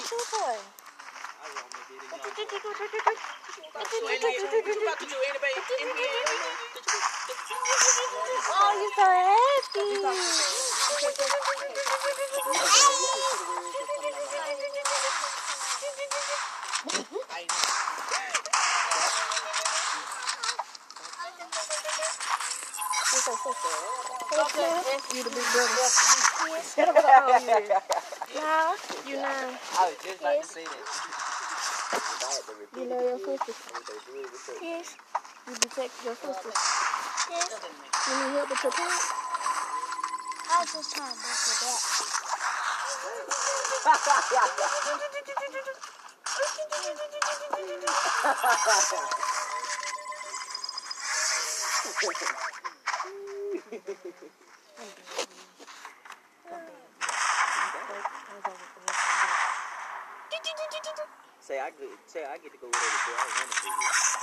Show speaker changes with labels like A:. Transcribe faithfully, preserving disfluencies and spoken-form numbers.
A: two for?
B: I want to get it. What you about to do? Anybody? N B A?
A: Oh, you're so happy.
B: I know.
A: You're so sister. You the big brother. Yes. Nah, you nine.
B: I was just about to say that.
A: You know your sister. Yes. You protect your sister. Yes. You need help with your parents? I was just trying to bust her back.
B: Say I get, say I get to go with her. I want to see you.